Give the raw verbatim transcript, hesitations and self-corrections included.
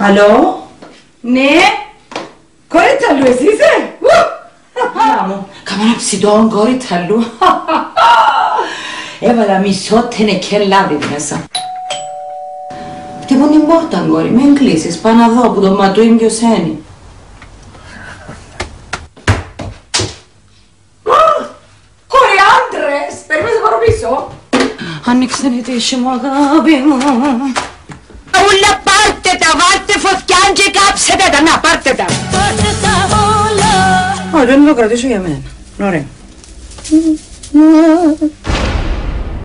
Αλλό. Ναι. Κορίτσαλου, εσύ είσαι. Μάνα μου, καμένα ψητόν κορίτσαλου. Έβαλα μισό τενεκέλαυρι μέσα. Χτυπούν την πόρτα, κόρη, μην κλείσεις. Πάω να δω που το ματούιν ποιος είναι. Κόρη, άντρες, περίμενε να πάρω πίσω. Άνοιξε η τύχη μου, αγάπη μου. Ούλα, πάρτε τα, βάλτε φωτιά και κάψετε τα, να πάρτε τα. Πάρτε τα όλα. Όχι, δεν το κρατήσω για μένα. Ωραία.